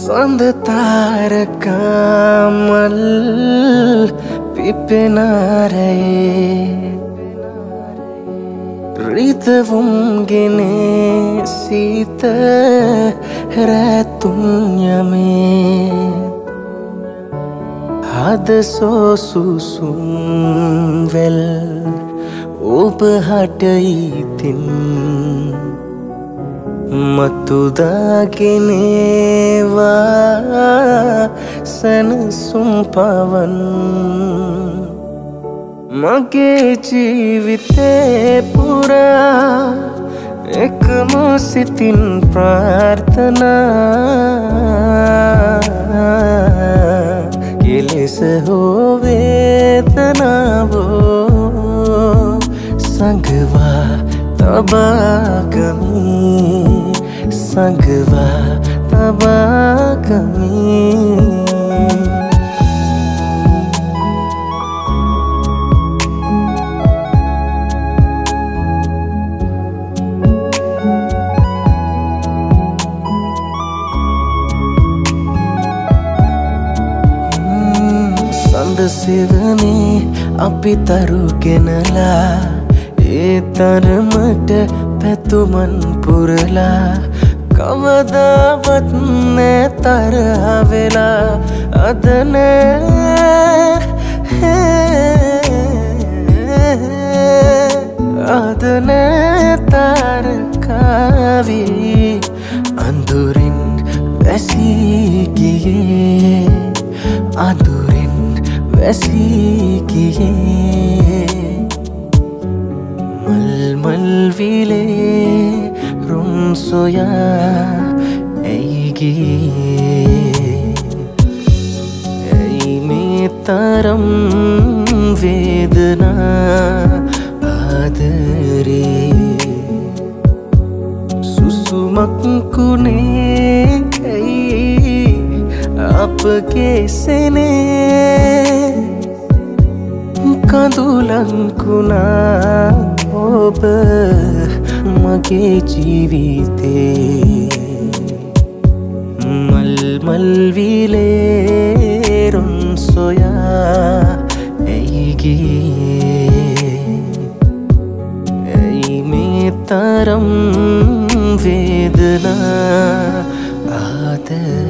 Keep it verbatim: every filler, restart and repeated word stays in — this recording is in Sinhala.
සඳ තාරකාමල් පිපෙනාරයේ රිතවුම් ගෙනේ සීත රැතුම් යමේ හද සෝසුසුම් වෙල් ඔබ හටයිතින් මතුදාගෙනේවා සැනසුම් පවන් මගේ ජීවිතේ පුරා එකම සිතින් ප්‍රාර්ථනා කෙලෙස හෝ වේදනාවෝ සංගවා තබාගමි සංගවා තබාගමි සඳ සෙවනේ අපි තරුගෙනලා ඒ තරමට පැතුමන් පුරලා කවදාවත් නෑ තරහ වෙලා අද නෑ අද නෑ තාරකාවී අඳුරින් වැසී ගියේ අඳුරින් වැසී ගියේ මල් මල් විලේ රුන් සොයා ඇයි ගියේ ඇයි මේ තරම් වේදනා ආදරේ සුසුමක් කුනේ ඇයි අපගේ සෙනේ කඳුලංකුණා ඔබ මගේ ජීවිතේ මල් මල් විලේ රුන් සොයා ඇයි ගියේ ඇයි මේ තරම් වේදනා ආදරේ